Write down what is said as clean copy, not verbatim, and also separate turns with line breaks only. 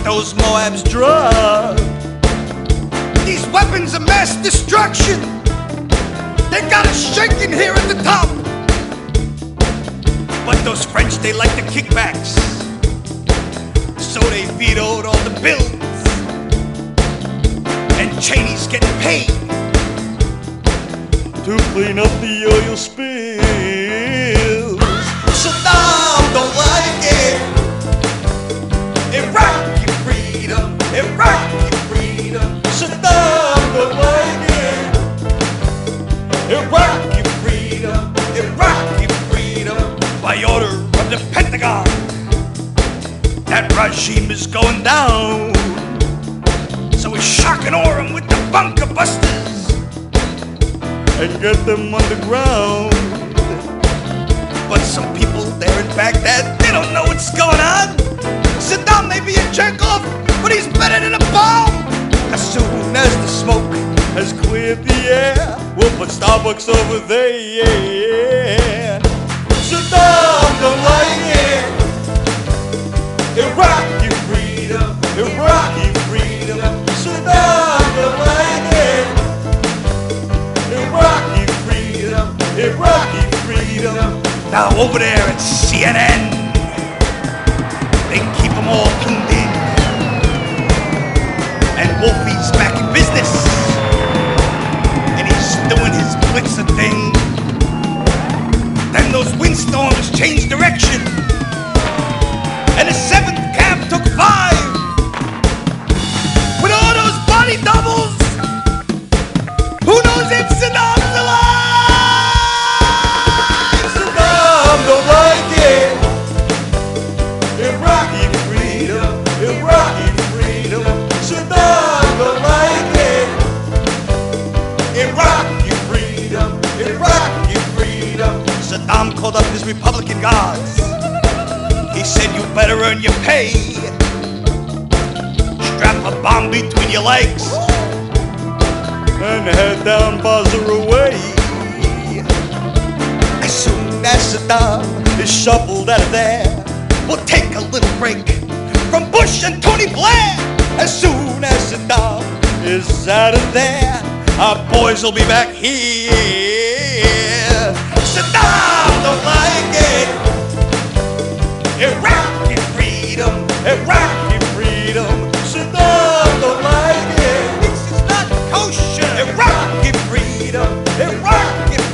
those Moabs dry. These weapons of mass destruction, they got us shaking here at the top. But those French, they like the kickbacks, so they vetoed all the bills. And Cheney's getting paid to clean up the oil spills. Saddam don't like it. Iraqi freedom, Iraqi freedom. Saddam don't like it. Iraqi freedom, Iraqi freedom. By order of the Pentagon, that regime is going down. So we shock and awe them with the bunker busters and get them underground. But some people there in Baghdad, they don't know what's going on. Saddam may be a jerk-off, but he's better than a bomb. As soon as the smoke has cleared the air, we'll put Starbucks over there. Saddam don't like it. Iraqi freedom, Iraqi freedom. Saddam don't like it. Iraqi freedom, Iraqi freedom. Now over there at CNN, they keep them all tuned in. And Wolfie's back in business, and he's doing his blitzer thing. Then those windstorms changed direction, and the 7th camp took 5. With all those body doubles, who knows if Saddam's alive? Saddam don't like it. Iraqi freedom, Iraqi freedom. Saddam don't like it. Iraqi freedom, Iraqi freedom. Saddam called up his Republican guards. He said, you better earn your pay. Strap a bomb between your legs and head down Basra way. As soon as Saddam is shuffled out of there, we'll take a little break from Bush and Tony Blair. As soon as Saddam is out of there, our boys will be back here. Saddam don't like it. Iraqi freedom, Iraqi freedom. Saddam don't like it. This is not kosher. Iraqi freedom, Iraqi